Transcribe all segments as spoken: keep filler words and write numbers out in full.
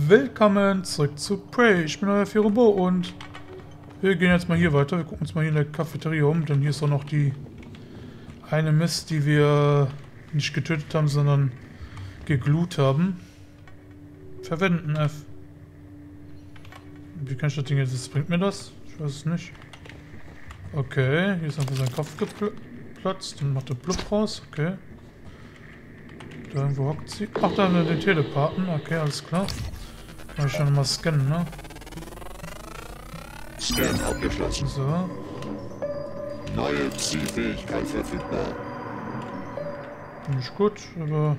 Willkommen zurück zu Prey. Ich bin euer Firobo und wir gehen jetzt mal hier weiter. Wir gucken uns mal hier in der Cafeteria um, denn hier ist auch noch die eine Mist, die wir nicht getötet haben, sondern geglut haben. Verwenden F. Wie kann ich das Ding jetzt? Was bringt mir das? Ich weiß es nicht. Okay, hier ist einfach sein Kopf geplatzt und macht der Blub raus. Okay. Da irgendwo hockt sie. Ach, da haben wir den Telepathen. Okay, alles klar. Kann ich schon mal scannen, ne? Scan abgeschlossen. So. Neue Zielfähigkeit verfügbar. Nicht gut, aber...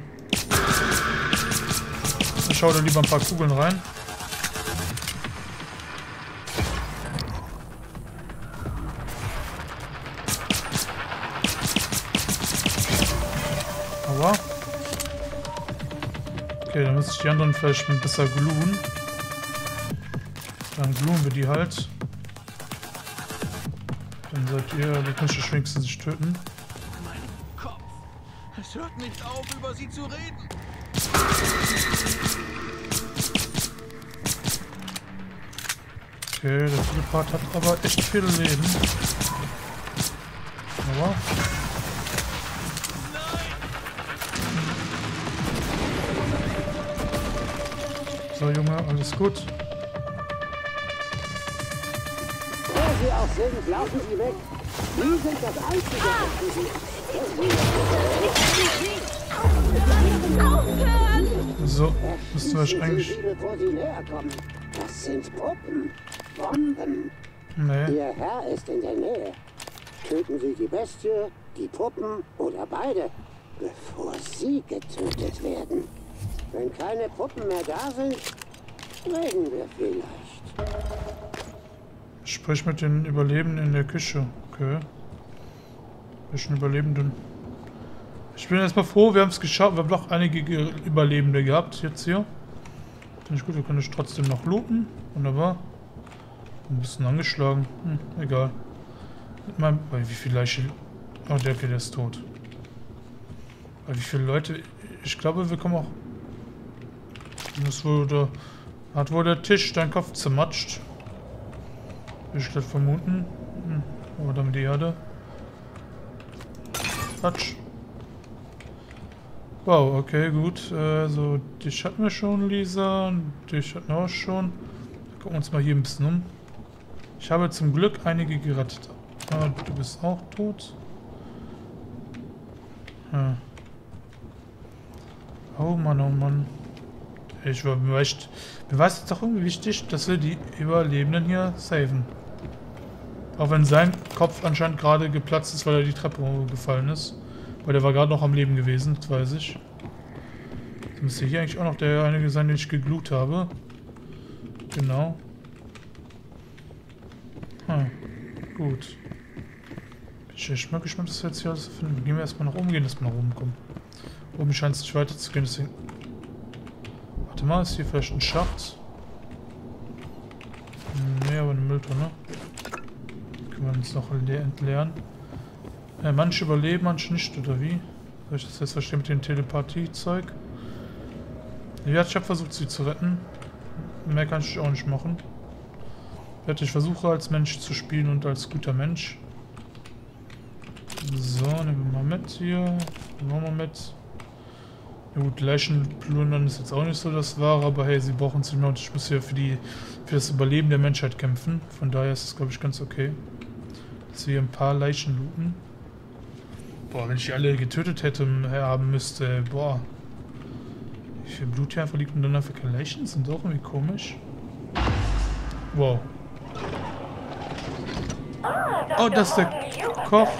Ich schau da lieber ein paar Kugeln rein. Aber... Okay, dann müsste ich die anderen vielleicht besser gluen. Dann gluen wir die halt. Dann seid ihr, die könnt ihr wenigstens nicht töten. Mein Kopf. Es hört nicht auf, über sie zu reden. Okay, der Telepart hat aber echt viel Leben. Aber... So, Junge, alles gut. Wo Sie auch sind, laufen Sie weg. Sie sind das Einzige, was Sie sind. So, müssten wir euch eigentlich... Sie, bevor Sie näher kommen. Das sind Puppen. Bomben. Nee. Ihr Herr ist in der Nähe. Töten Sie die Bestie, die Puppen oder beide, bevor Sie getötet werden. Wenn keine Puppen mehr da sind, reden wir vielleicht. Sprich mit den Überlebenden in der Küche. Okay. Welchen Überlebenden? Ich bin erstmal froh, wir haben es geschafft. Wir haben doch einige Überlebende gehabt jetzt hier. Finde ich gut, wir können es trotzdem noch looten. Wunderbar. Ein bisschen angeschlagen. Hm, egal. Mit meinem, bei wie viele Leiche... Oh, der, der ist tot. Bei wie viele Leute... Ich glaube, wir kommen auch... Das wurde... Hat wohl der Tisch deinen Kopf zermatscht. Will ich das vermuten. Hm. Aber dann die Erde. Quatsch. Wow, okay, gut. Also, dich hatten wir schon, Lisa. Dich hatten wir auch schon. Gucken wir uns mal hier ein bisschen um. Ich habe zum Glück einige gerettet. Ah, du bist auch tot. Ja. Oh Mann, oh Mann. Ich war mir echt... Mir war es doch irgendwie wichtig, dass wir die Überlebenden hier saven. Auch wenn sein Kopf anscheinend gerade geplatzt ist, weil er die Treppe gefallen ist. Weil der war gerade noch am Leben gewesen, das weiß ich. Das müsste hier eigentlich auch noch der einige sein, den ich geglut habe. Genau. Hm. Gut. Bin ich echt mal gespannt, was wir jetzt hier alles finden. Gehen wir erstmal nach oben, gehen erstmal nach oben kommen. Oben scheint es nicht weiter zu gehen, deswegen... Warte mal, ist hier vielleicht ein Schacht? Ne, aber eine Mülltonne. Können wir uns noch entleeren. Äh, manche überleben, manche nicht, oder wie? Soll ich das jetzt verstehen mit dem Telepathie-Zeug? Ja, ich habe versucht, sie zu retten. Mehr kann ich auch nicht machen. Ich versuche als Mensch zu spielen und als guter Mensch. So, nehmen wir mal mit hier. Nehmen wir mal mit. Ja gut, Leichen plündern ist jetzt auch nicht so das Wahre, aber hey, sie brauchen es nicht mehr und ich muss hier für, die, für das Überleben der Menschheit kämpfen. Von daher ist es, glaube ich, ganz okay, dass wir hier ein paar Leichen looten. Boah, wenn ich die alle getötet hätte, haben müsste, boah. Wie viel Blut hier einfach liegt und dann einfach keine Leichen, sind auch irgendwie komisch. Wow. Oh, das ist der Koch.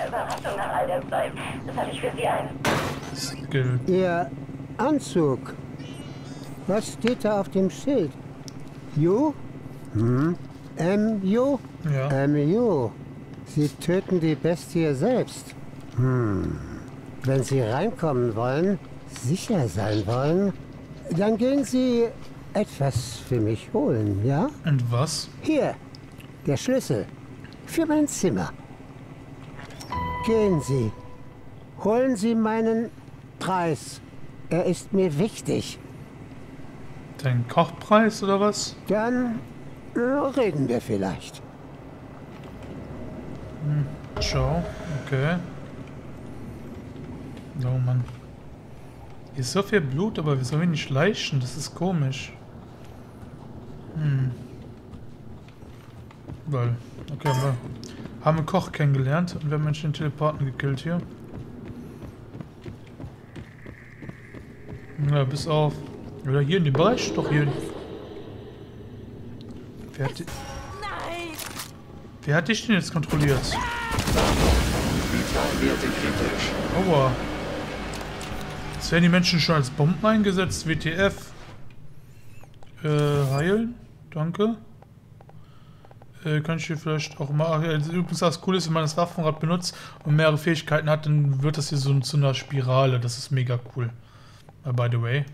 Skill. Ihr Anzug. Was steht da auf dem Schild? Ju? Hm? M Ju? Ja. M Ju. Sie töten die Bestie selbst. Hm. Wenn Sie reinkommen wollen, sicher sein wollen, dann gehen Sie etwas für mich holen, ja? Und was? Hier, der Schlüssel. Für mein Zimmer. Gehen Sie. Holen Sie meinen Preis. Er ist mir wichtig. Dein Kochpreis oder was? Dann äh, reden wir vielleicht. Hm, ciao. Okay. Oh Mann. Hier ist so viel Blut, aber wir sollen nicht leichen. Das ist komisch. Hm. Weil. Okay, wir haben einen Koch kennengelernt und wir haben Menschen den Teleporten gekillt hier. Ja, bis auf. Oder hier in dem Bereich? Doch hier. Wer hat, Nein! wer hat dich denn jetzt kontrolliert? Aua. Jetzt werden die Menschen schon als Bomben eingesetzt. W T F. Äh, heilen. Danke. Äh, kann ich hier vielleicht auch mal... Also übrigens, das Coole ist, wenn man das Waffenrad benutzt und mehrere Fähigkeiten hat, dann wird das hier so zu einer Spirale. Das ist mega cool. Uh, by the way.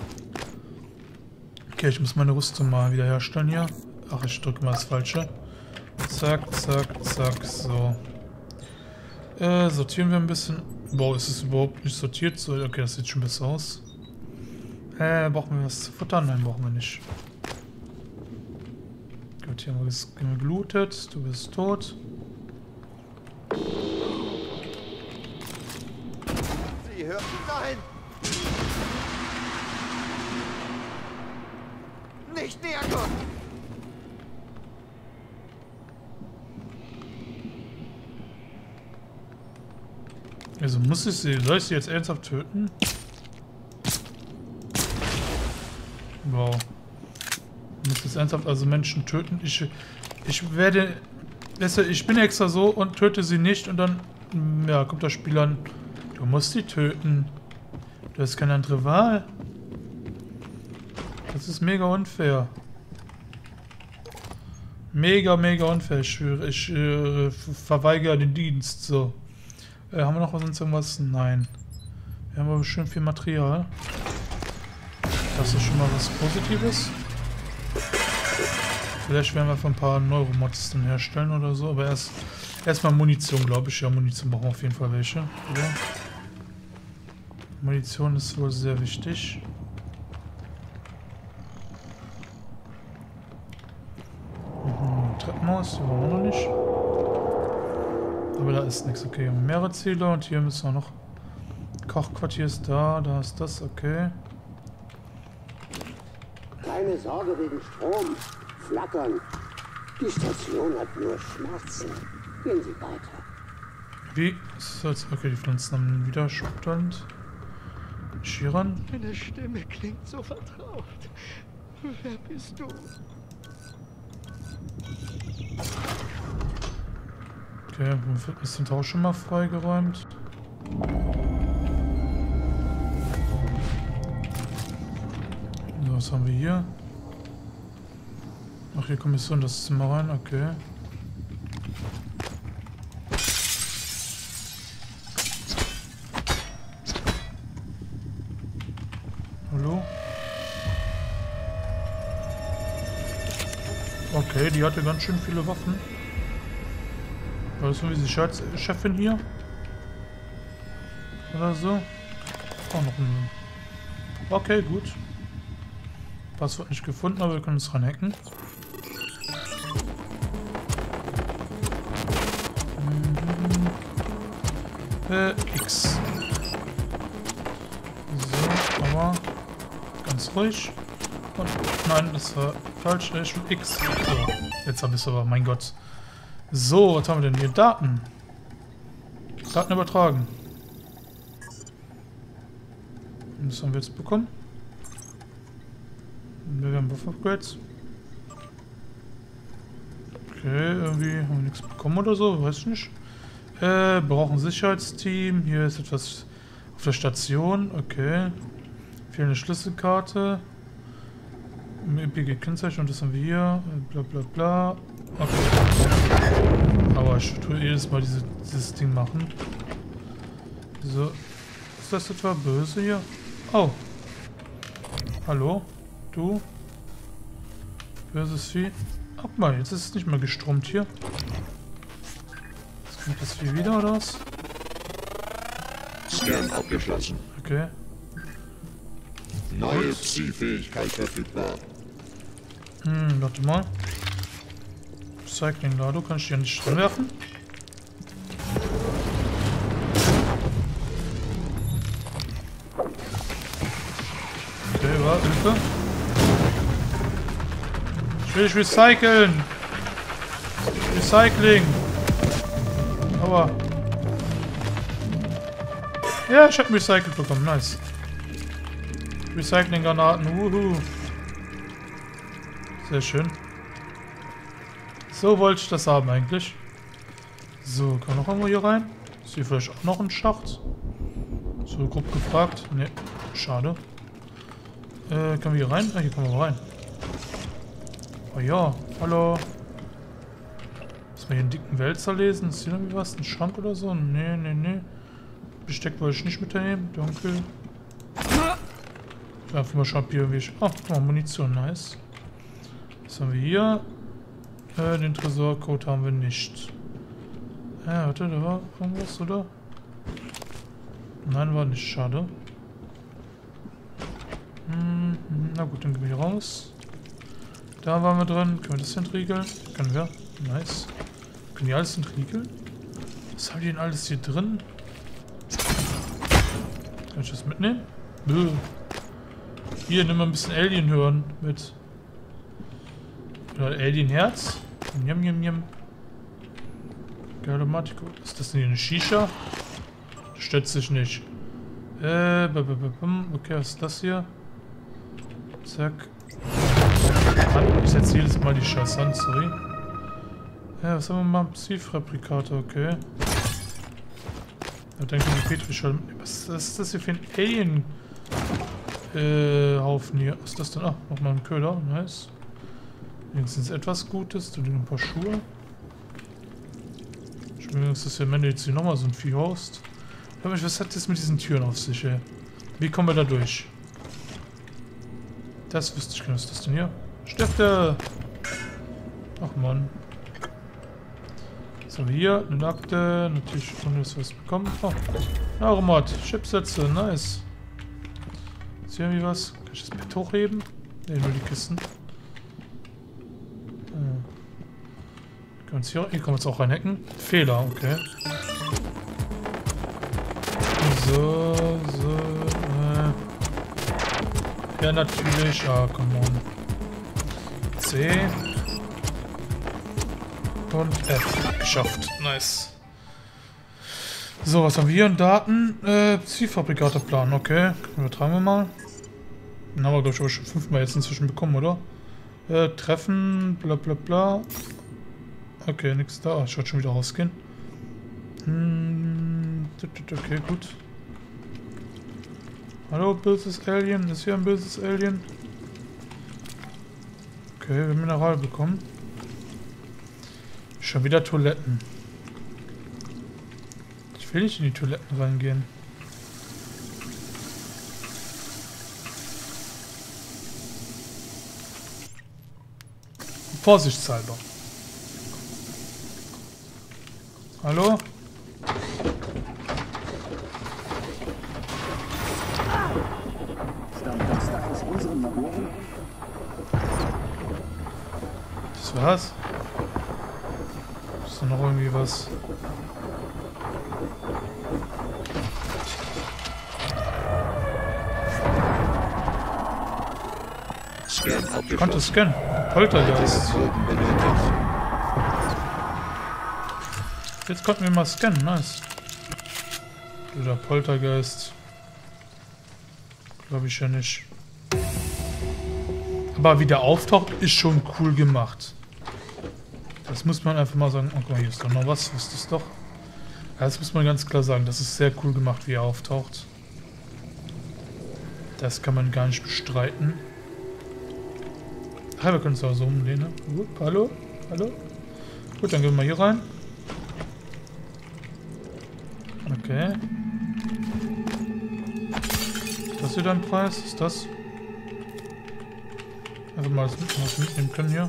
Okay, ich muss meine Rüstung mal wieder herstellen hier. Ach, ich drücke mal das Falsche. Zack, zack, zack, so. Äh, sortieren wir ein bisschen. Boah, ist es überhaupt nicht sortiert? So, okay, das sieht schon besser aus. Äh, brauchen wir was zu futtern? Nein, brauchen wir nicht. Gut, hier haben wir es gelootet. Du bist tot. Sie hört... Nein! Nicht näher kommen! Also muss ich sie... Soll ich sie jetzt ernsthaft töten? Wow. Ich muss jetzt ernsthaft also Menschen töten. Ich, ich werde... Ich bin extra so und töte sie nicht und dann... Ja, kommt das Spiel an. Du musst sie töten. Du hast keine andere Wahl. Das ist mega unfair. Mega, mega unfair. Ich, ich äh, verweigere den Dienst. So. Äh, haben wir noch was sonst irgendwas? Nein. Wir haben aber schön viel Material. Das ist schon mal was Positives. Vielleicht werden wir von ein paar Neuromods dann herstellen oder so. Aber erst erstmal Munition, glaube ich. Ja, Munition brauchen wir auf jeden Fall welche. Oder? Munition ist wohl sehr wichtig. Treppenhaus, die wollen wir noch nicht. Aber da ist nichts. Okay, mehrere Ziele und hier müssen wir noch. Kochquartier ist da, da ist das, okay. Keine Sorge wegen Strom. Flackern. Die Station hat nur Schmerzen. Gehen Sie weiter. Wie? Ist das, okay, die Pflanzen haben einen Widerstand. Shiran? Deine Stimme klingt so vertraut. Wer bist du? Okay, wird das sind auch schon mal freigeräumt. So, was haben wir hier? Ach, hier kommt so in das Zimmer rein, okay. Hallo? Okay, die hatte ganz schön viele Waffen. War das so wie die Sicherheitschefin hier? Oder so? Auch noch ein... Okay, gut. Passwort nicht gefunden, aber wir können es reinhacken. Mhm. Äh, X. So, aber ganz ruhig. Und nein, das war falsch. Ich will X. So, jetzt habe ich es aber, mein Gott. So, was haben wir denn hier? Daten. Daten übertragen. Was haben wir jetzt bekommen? Wir haben Buff-Upgrades. Okay, irgendwie haben wir nichts bekommen oder so, weiß ich nicht. Äh, brauchen Sicherheitsteam. Hier ist etwas auf der Station. Okay. Fehlende Schlüsselkarte. E P G-Kennzeichen und das haben wir hier. Bla bla bla. Okay. Aber ich tue jedes Mal diese, dieses Ding machen. So. Ist das etwa böse hier? Oh. Hallo? Du? Böses Vieh. Guck mal, jetzt ist es nicht mehr gestrommt hier. Jetzt kommt das Vieh wieder, oder was? Scan abgeschlossen. Okay. Neue Psi-Fähigkeit verfügbar. Hm, warte mal. Cycling Lado, kann ich die ja nicht drin werfen? Okay, warte, Hilfe. Ich will dich recyceln. Recycling. Aua. Ja, ich hab recycelt bekommen, nice. Recycling-Granaten, wuhu. Sehr schön. So wollte ich das haben eigentlich. So, kann noch irgendwo hier rein? Ist hier vielleicht auch noch ein Schacht? So, grob gefragt. Ne, schade. Äh, können wir hier rein? Ah, hier kommen wir rein. Oh ja, hallo. Muss man hier einen dicken Wälzer lesen? Ist hier irgendwie was? Ein Schrank oder so? Ne, ne, ne. Besteck wollte ich nicht mitnehmen. Danke. Einfach mal schauen, hier wie ich. Oh, oh, Munition, nice. Was haben wir hier? Äh, den Tresorcode haben wir nicht. Ja, warte, da war irgendwas, oder? Nein, war nicht, schade. Hm, na gut, dann gehen wir hier raus. Da waren wir drin. Können wir das entriegeln? Können wir. Nice. Können die alles entriegeln? Was haben die denn alles hier drin? Kann ich das mitnehmen? Nö. Hier, nimm mal ein bisschen Alien hören mit. Oder Alien Herz. Njam, njam, njam. Galomatico. Ist das denn hier eine Shisha? Stört sich nicht. Äh, okay, was ist das hier? Zack. Mann, ich setze jedes Mal die Scheiße an, sorry. Ja, was haben wir mal? Psi-Fabrikator, okay. Da denke ich, die Petrischale. Was ist das hier für ein Alien? Äh, Haufen hier. Was ist das denn? Ah, nochmal ein Köder, nice. Wenigstens etwas Gutes. Du ein paar Schuhe. Ich meine, das ist ja, wenn du jetzt hier nochmal so ein Vieh haust. Was hat das mit diesen Türen auf sich, ey? Wie kommen wir da durch? Das wüsste ich gar nicht. Was ist das denn hier? Stifte! Ach man. So, hier eine Akte. Natürlich ohne dass wir was bekommen. Oh, Aromat. Chipsätze. Nice. Ist hier irgendwie was? Kann ich das Bett hochheben? Ne, nur die Kisten. Können wir hier, hier können wir uns auch reinhacken. Fehler, okay. So, so, äh. Ja, natürlich. Ah, come on. C. Und F. Geschafft. Nice. So, was haben wir hier? Daten. Äh, Zielfabrikatorplan, okay. Übertragen wir mal. Den haben wir, glaube ich, aber schon fünfmal jetzt inzwischen bekommen, oder? Äh, Treffen, bla bla bla. Okay, nix da. Ich wollte schon wieder rausgehen. Hm, okay, gut. Hallo, böses Alien. Ist hier ein böses Alien? Okay, wir haben Mineral bekommen. Schon wieder Toiletten. Ich will nicht in die Toiletten reingehen. Vorsichtshalber. Hallo? Das war's? Ist da noch irgendwie was? Ich konnte scannen. Poltergeist. Jetzt konnten wir mal scannen, nice. Oder Poltergeist. Glaube ich ja nicht. Aber wie der auftaucht, ist schon cool gemacht. Das muss man einfach mal sagen. Oh, guck mal, hier ist doch noch was. Ist das doch? Ja, das muss man ganz klar sagen. Das ist sehr cool gemacht, wie er auftaucht. Das kann man gar nicht bestreiten. Ah, wir können es auch so umlehnen. Ne? Gut, hallo? Hallo? Gut, dann gehen wir mal hier rein. Okay. Ist das hier dein Preis? Ist das? Einfach mal das was mitnehmen können hier.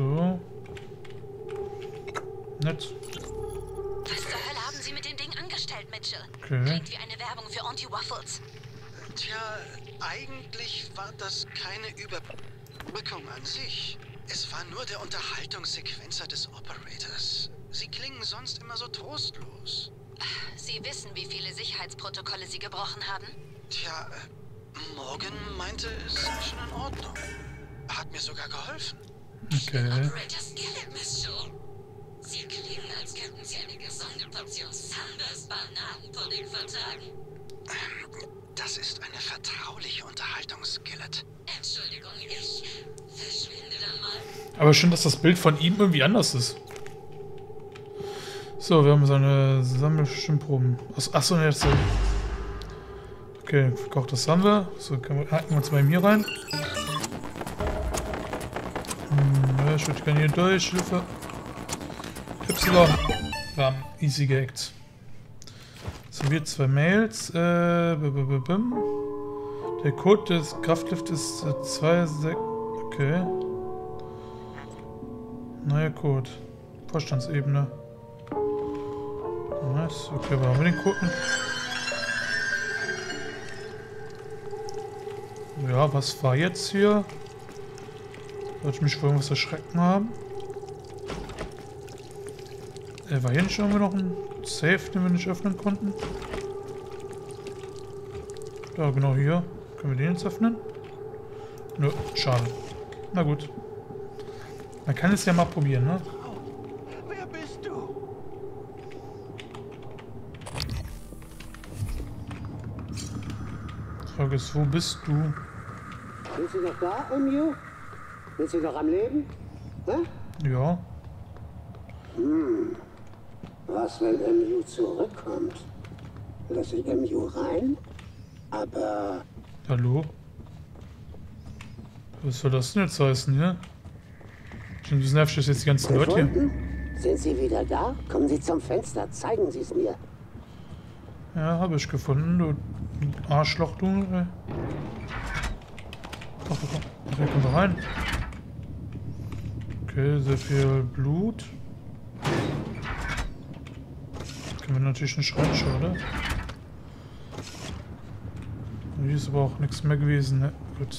So. Nett. Was zur Hölle haben Sie mit dem Ding angestellt? hergestellt, Mitchell. Okay. Klingt wie eine Werbung für Auntie-Waffles. Tja, eigentlich war das keine Überbrückung an sich. Es war nur der Unterhaltungssequenzer des Operators. Sie klingen sonst immer so trostlos. Sie wissen, wie viele Sicherheitsprotokolle Sie gebrochen haben? Tja, äh, Morgan meinte, es sei schon in Ordnung. Hat mir sogar geholfen. Okay. Operator Skillet, Miss Shaw. Sie klingen, als könnten Sie eine gesunde Portion Sanders Bananenpudding vertragen. Das ist eine vertrauliche Unterhaltung, Skillet. Entschuldigung, ich verschwinde dann mal. Aber schön, dass das Bild von ihm irgendwie anders ist. So, wir haben seine Sammelstimmproben. Achso, ne, jetzt. Okay, verkocht, haben wir. So, können wir, hacken wir uns mal hier rein. Hm, ja, ich würde gerne hier durch. Hilfe. Y. Wir haben easy gehackt. So, wir zwei Mails. Äh, b -b -b -bim. Der Code des Kraftlift ist äh, zwei sechs. Okay. Neuer Code. Vorstandsebene. Nice. Okay, wo haben wir den Code? Ja, was war jetzt hier? Sollte ich mich vor irgendwas erschrecken haben? Äh, war hier nicht irgendwie noch ein Safe, den wir nicht öffnen konnten? Da, genau hier. Können wir den jetzt öffnen? Nö, schade. Na gut. Man kann es ja mal probieren, ne? Wer bist du? Die Frage ist, wo bist du? Sind Sie noch da, M U? Sind Sie noch am Leben? Hä? Ja. Hm. Was, wenn M U zurückkommt? Lass ich M U rein? Aber Hallo? Was soll das denn jetzt heißen, hier? Wie nervt das jetzt die ganzen Leute hier? gefunden? Sind Sie wieder da? Kommen Sie zum Fenster, zeigen Sie es mir. Ja, habe ich gefunden, du Arschloch, du. Ey. Ach, komm, hier kommen wir rein. Okay, sehr viel Blut. Können wir natürlich nicht reinschauen, oder? Hier ist aber auch nichts mehr gewesen, ne? Gut.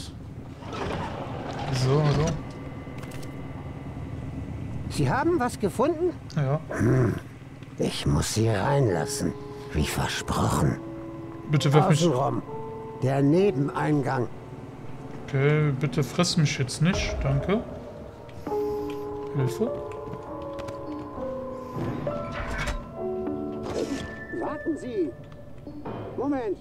So, hallo. Sie haben was gefunden? Ja. Hm. Ich muss Sie reinlassen, wie versprochen. Bitte wirf mich. Außenrum. Der Nebeneingang. Okay, bitte friss mich jetzt nicht, danke. Hilfe. Warten Sie. Moment.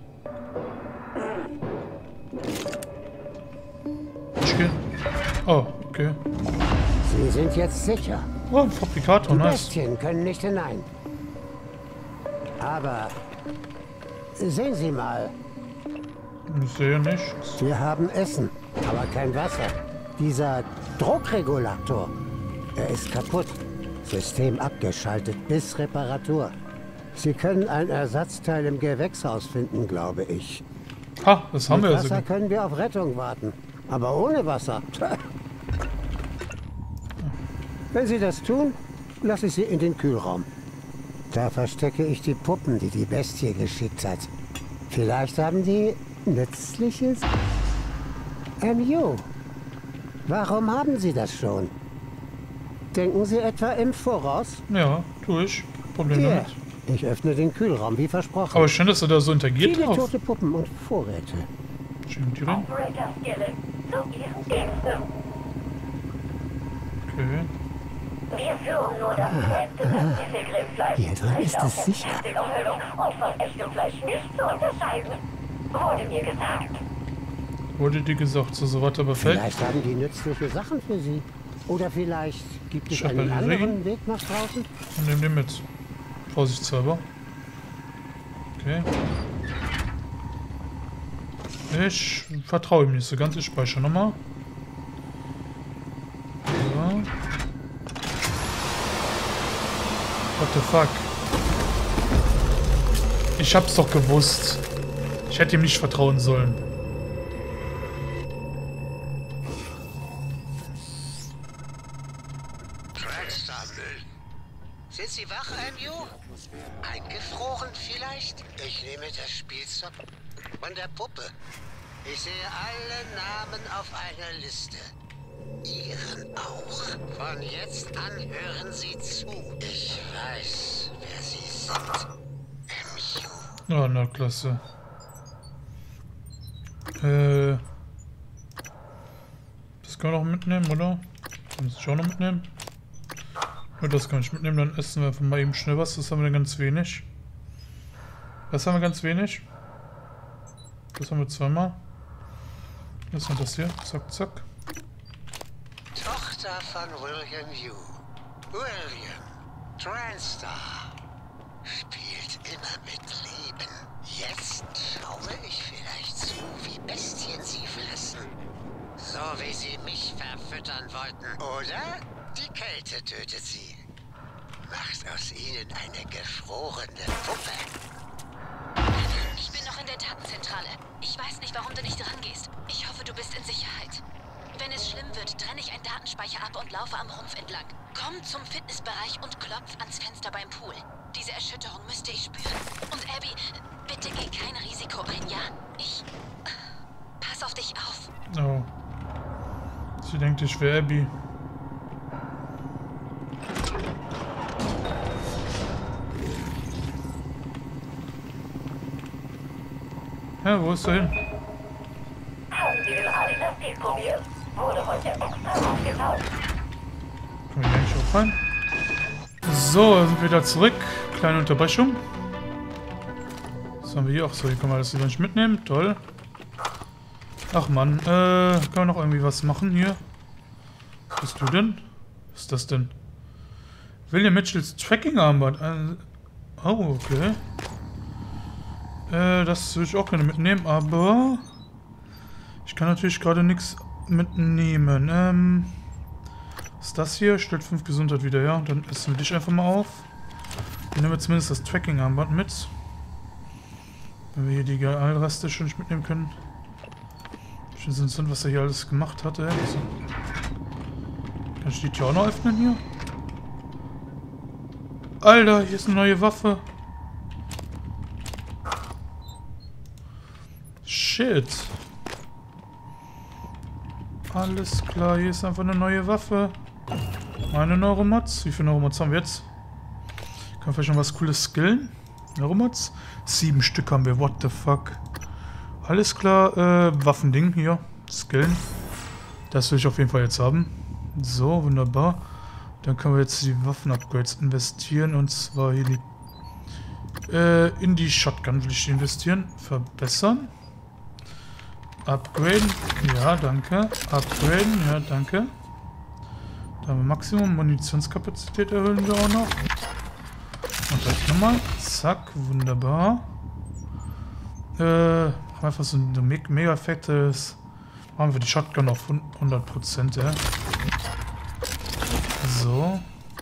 Ich geh. Oh, okay. Sie sind jetzt sicher. Oh, ein Fabrikator, Die nice. Bestien können nicht hinein. Aber sehen Sie mal, Ich sehe nichts. wir haben Essen, aber kein Wasser. Dieser Druckregulator, er ist kaputt. System abgeschaltet bis Reparatur. Sie können ein Ersatzteil im Gewächshaus finden, glaube ich. Ha, das haben Mit wir ja Wasser sogar. können wir auf Rettung warten, aber ohne Wasser. Wenn Sie das tun, lasse ich Sie in den Kühlraum. Da verstecke ich die Puppen, die die Bestie geschickt hat. Vielleicht haben die Nützliches? M U, warum haben Sie das schon? Denken Sie etwa im Voraus? Ja, tue ich. Problem Hier, damit. ich öffne den Kühlraum, wie versprochen. Aber schön, dass er da so interagiert Viele drauf. tote Puppen und Vorräte. Stimmt die rein? Operator Skillet, zu Ihren Diensten. Okay. Wir führen nur das Beste Pazifik-Rindfleisch. Hier drin ist es sicher. Und von echtem Fleisch nicht zu unterscheiden. Wurde mir gesagt. Wurde dir gesagt, so, so warte, aber fällt. Vielleicht haben die nützliche Sachen für Sie. Oder vielleicht gibt es einen Chapellerie. anderen Weg nach draußen. Und nimm den mit. Vorsichtshalber. Okay. Ich vertraue ihm nicht so ganz. Ich speichere nochmal. So. What the fuck? Ich hab's doch gewusst. Ich hätte ihm nicht vertrauen sollen. Crackstable. Sind Sie wach, M U? Eingefroren vielleicht? Ich nehme das Spielzeug von der Puppe. Ich sehe alle Namen auf einer Liste. Ihren auch. Von jetzt an hören Sie zu. Ich weiß, wer Sie sind. M U. Oh, na klasse. Äh. Das können wir noch mitnehmen, oder? Das muss ich auch noch mitnehmen. Ja, das kann ich mitnehmen, dann essen wir einfach mal eben schnell was. Das haben wir dann ganz wenig. Das haben wir ganz wenig. Das haben wir zweimal. Was ist das hier? Zack, zack. Tochter von William Yu. William Transtar. Spielt immer mit Leben. Jetzt schaue ich vielleicht zu, wie Bestien sie fressen. So wie sie mich verfüttern wollten. Oder die Kälte tötet sie. Macht aus ihnen eine gefrorene Puppe. Ich bin noch in der Datenzentrale. Ich weiß nicht, warum du nicht rangehst. Ich hoffe, du bist in Sicherheit. Wenn es schlimm wird, trenne ich einen Datenspeicher ab und laufe am Rumpf entlang. Komm zum Fitnessbereich und klopf ans Fenster beim Pool. Diese Erschütterung müsste ich spüren. Und Abby, bitte geh kein Risiko ein, ja? Ich... Pass auf dich auf. Oh. Sie denkt, ich wäre Abby. Ja, wo ist er hin? Haben Sie den Radiostick probiert? Wurde heute extra aufgebaut. Können wir hier eigentlich auch rein? So, sind wir wieder zurück. Kleine Unterbrechung. Was haben wir hier? Ach so, hier können wir das wieder nicht mitnehmen. Toll. Ach man, äh, können wir noch irgendwie was machen hier? Was bist du denn? Was ist das denn? William Mitchells Tracking-Armband. Äh, oh, okay. Äh, das würde ich auch gerne mitnehmen, aber ich kann natürlich gerade nichts mitnehmen. Ähm, was ist das hier? Stellt fünf Gesundheit wieder, ja. Dann essen wir dich einfach mal auf. Dann nehmen wir zumindest das Tracking-Armband mit. Wenn wir hier die Allreste schon nicht mitnehmen können. Ich bin interessant, was er hier alles gemacht hat, ey. Also, kann ich die Tür auch noch öffnen hier? Alter, hier ist eine neue Waffe. Shit. Alles klar, hier ist einfach eine neue Waffe. Meine Neuromods. Wie viele Neuromods haben wir jetzt? Kann man vielleicht noch was Cooles skillen? Neuromods? Sieben Stück haben wir, what the fuck. Alles klar, äh, Waffending hier. Skillen. Das will ich auf jeden Fall jetzt haben. So, wunderbar. Dann können wir jetzt die Waffen-Upgrades investieren. Und zwar hier die... Äh, in die Shotgun will ich die investieren. Verbessern. Upgraden. Ja, danke. Upgraden. Ja, danke. Da haben wir Maximum. Munitionskapazität erhöhen wir auch noch. Und gleich nochmal. Zack. Wunderbar. Äh, einfach so ein Me mega fettes. Machen wir die Shotgun auf hundert Prozent, ja. So.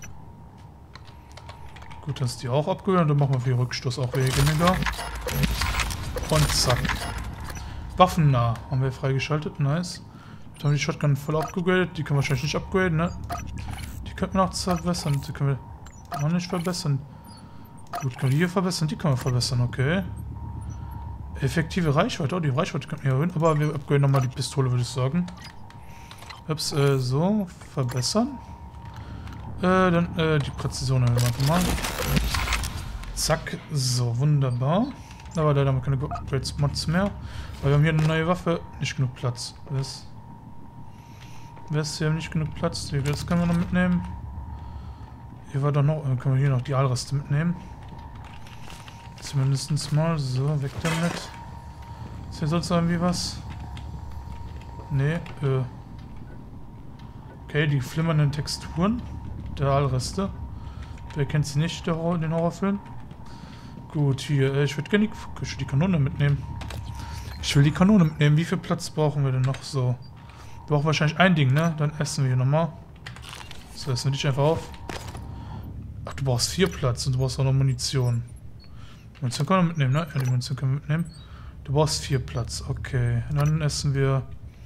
Gut, dass die auch abgehört. Dann machen wir für den Rückstoß auch weniger. Und zack. Waffennah haben wir freigeschaltet. Nice. Jetzt haben wir die Shotgun voll abgegradet. Die können wir wahrscheinlich nicht upgraden, ne? Die könnten wir noch verbessern. Die können wir noch nicht verbessern. Gut, können wir die hier verbessern? Die können wir verbessern, okay. Effektive Reichweite. Oh, die Reichweite können wir erhöhen. Aber wir upgraden nochmal die Pistole, würde ich sagen. Ups, äh, so. Verbessern. Äh, dann, äh, die Präzision erhöhen wir einfach mal. Zack. So, wunderbar. Aber leider haben wir keine Upgrades Mods mehr. Weil wir haben hier eine neue Waffe. Nicht genug Platz. Was? Was? Hier haben nicht genug Platz. Das können wir noch mitnehmen. Hier war doch noch. Dann können wir hier noch die Allreste mitnehmen. Zumindest mal. So, weg damit. Ist hier sonst irgendwie was? Nee, äh. Okay, die flimmernden Texturen der Allreste. Wer kennt sie nicht, der Horror, den Horrorfilm? Gut, hier. Äh, ich würde gerne die, die Kanone mitnehmen. Ich will die Kanone mitnehmen. Wie viel Platz brauchen wir denn noch? So. Wir brauchen wahrscheinlich ein Ding, ne? Dann essen wir hier nochmal. So, essen wir dich einfach auf. Ach, du brauchst vier Platz und du brauchst auch noch Munition. Munition können wir mitnehmen, ne? Ja, die Munition können wir mitnehmen. Du brauchst vier Platz. Okay. Dann essen wir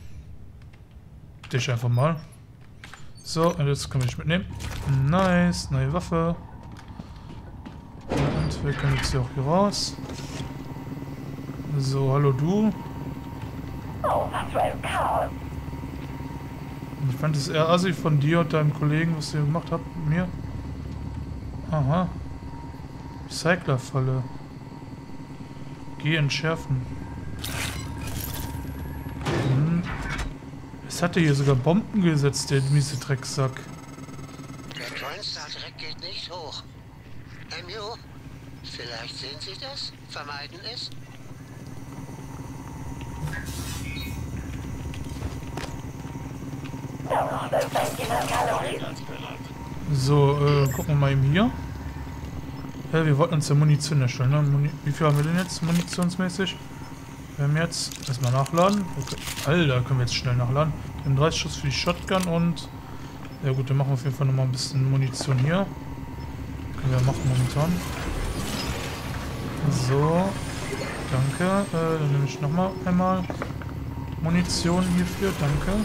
dich einfach mal. So, und jetzt können wir dich mitnehmen. Nice. Neue Waffe. Und Wir können jetzt hier auch hier raus. So, hallo du. Oh, was für ein Chaos. Ich fand es eher assi von dir und deinem Kollegen, was ihr gemacht habt mit mir. Aha. Recyclerfalle. Geh entschärfen. Hm. Es hatte hier sogar Bomben gesetzt, der miese Drecksack. Der Trollstar-Dreck geht nicht hoch. M U, vielleicht sehen Sie das? Vermeiden es? So, äh, gucken wir mal eben hier. Ja, wir wollten uns ja Munition erstellen, ne? Muni Wie viel haben wir denn jetzt munitionsmäßig? Wir haben jetzt erstmal nachladen. Okay. Alter, können wir jetzt schnell nachladen. Wir haben dreißig Schuss für die Shotgun und... Ja gut, dann machen wir auf jeden Fall nochmal ein bisschen Munition hier. Können wir machen momentan. So. Danke. Äh, dann nehme ich nochmal einmal Munition hierfür. Danke.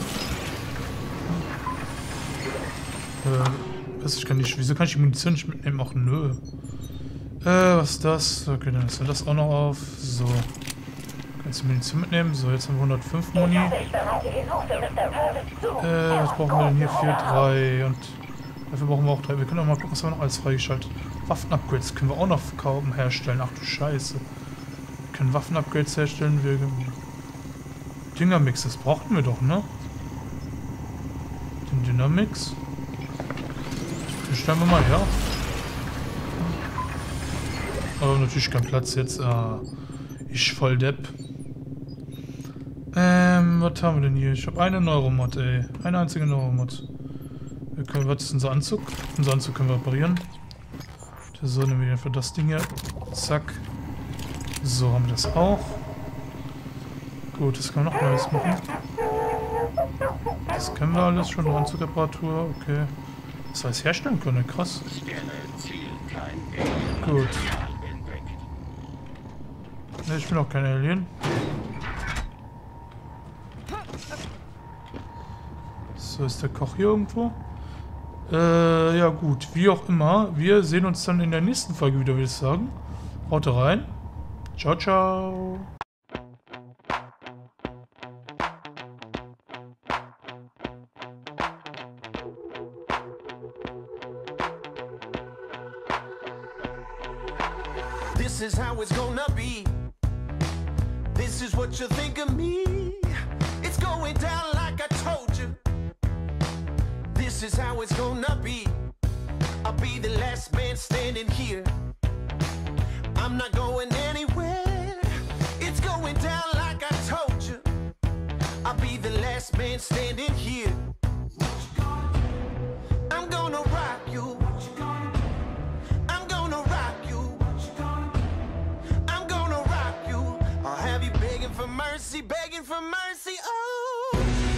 Äh, was, ich kann nicht... Wieso kann ich die Munition nicht mitnehmen? Ach, nö. Äh, was ist das? Okay, dann ist das auch noch auf. So. Kannst du Munition mitnehmen? So, jetzt haben wir hundertfünf Muni. Äh, was brauchen wir denn hierfür? Drei. Und dafür brauchen wir auch drei. Wir können auch mal gucken, was haben wir noch alles freigeschaltet. Waffen-Upgrades können wir auch noch kaufen, herstellen. Ach du Scheiße. Wir können Waffen-Upgrades herstellen. Wir... Dynamix, das brauchten wir doch, ne? Den Dynamix. Den stellen wir mal her. Aber natürlich kein Platz jetzt. Ah, ich voll Depp. Ähm, was haben wir denn hier? Ich habe eine Neuromod, ey. Eine einzige Neuromod. Wir können, was ist unser Anzug? Unser Anzug können wir reparieren. So, nehmen wir für das Ding hier. Zack. So, haben wir das auch. Gut, das können wir noch alles machen. Das können wir alles schon. Anzugreparatur, okay. Das heißt herstellen können, krass. Gut. Ne, ich bin auch kein Alien. So, ist der Koch hier irgendwo? Äh, ja gut, wie auch immer. Wir sehen uns dann in der nächsten Folge wieder, würde ich sagen. Haut rein. Ciao, ciao. This is how it's gonna be. This is what you think of me. It's going down like I told you. This is how it's gonna be. I'll be the last man standing here. I'm not going anywhere. It's going down like I told you. I'll be the last man standing here. I'm gonna rock you. I'm gonna rock you. I'm gonna rock you. I'll have you begging for mercy, begging for mercy. Oh,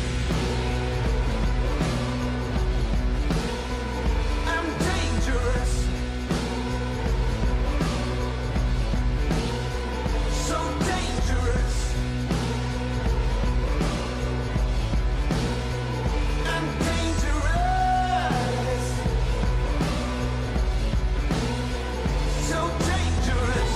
I'm dangerous. So dangerous. I'm dangerous. So dangerous.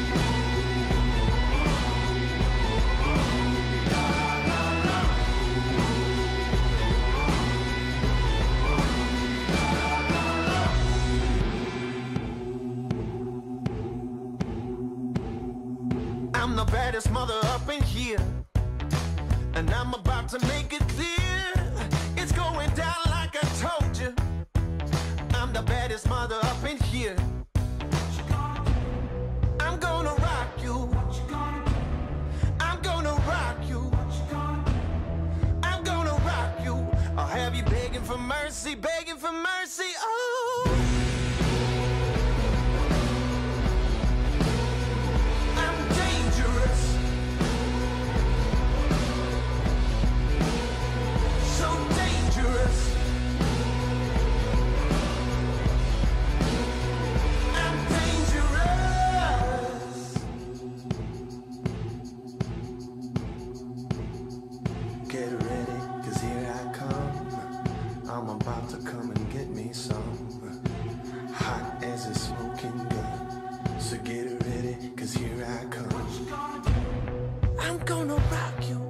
I'm the baddest mother up in here, and I'm about to make it clear. It's going down like I told you. I'm the baddest mother up in here. I'm gonna rock you. I'm gonna rock you. I'm gonna rock you. I'll have you begging for mercy, begging for mercy. Oh, I'm dangerous. So dangerous. I'm dangerous. Get ready, cause here I come. I'm about to come cause here I come. I'm gonna rock you